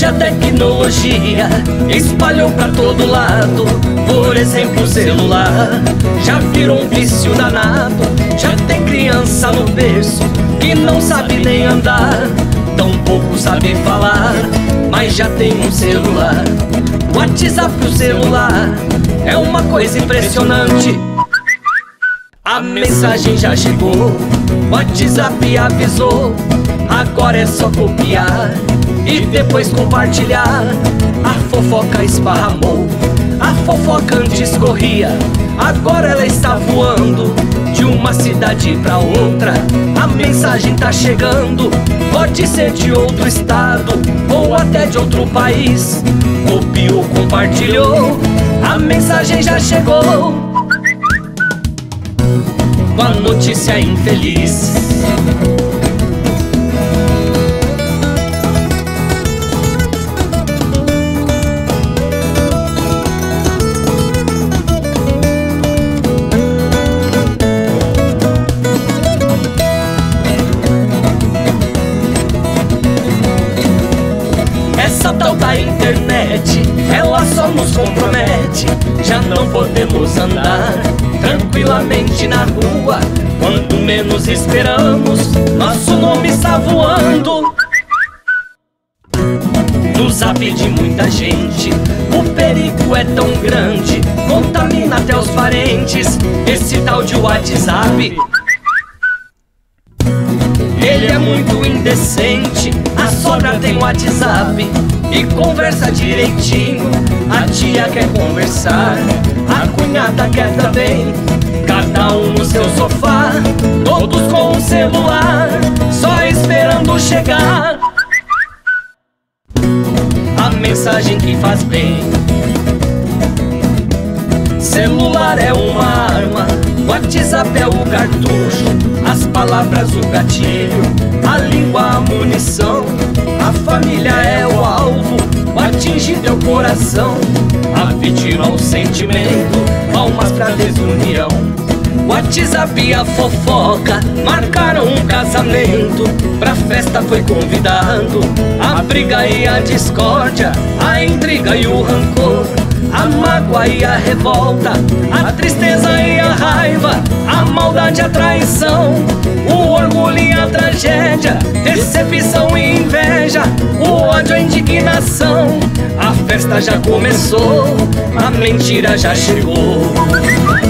a tecnologia espalhou pra todo lado. Por exemplo, o celular já virou um vício danado. Já tem criança no berço que não sabe nem andar, tão pouco sabe falar, mas já tem um celular. WhatsApp pro celular é uma coisa impressionante. A mensagem já chegou, WhatsApp avisou. Agora é só copiar e depois compartilhar. A fofoca esparramou, a fofoca antes corria, agora ela está voando de uma cidade pra outra. A mensagem tá chegando, pode ser de outro estado ou até de outro país. Copiou, compartilhou, a mensagem já chegou com a notícia infeliz. Essa tal da internet, ela só nos compromete. Já não podemos andar tranquilamente na rua. Quando menos esperamos, nosso nome está voando no zap de muita gente. O perigo é tão grande, contamina até os parentes. Esse tal de WhatsApp, ele é muito indecente. A sogra tem WhatsApp e conversa direitinho. A tia quer conversar, a cunhada quer também. Cada um no seu sofá, todos com o celular, só esperando chegar a mensagem que faz bem. Celular é uma arma, WhatsApp é o cartucho, as palavras o gatilho, a língua a munição. A família é o alvo, o atingido é o coração, a vítima o sentimento, palmas pra desunião. WhatsApp e a fofoca marcaram um casamento. Pra festa foi convidado a briga e a discórdia, a intriga e o rancor, a mágoa e a revolta, a tristeza e a raiva, a maldade e a traição, o orgulho e a tragédia, decepção e inveja, o ódio e a indignação. A festa já começou, a mentira já chegou.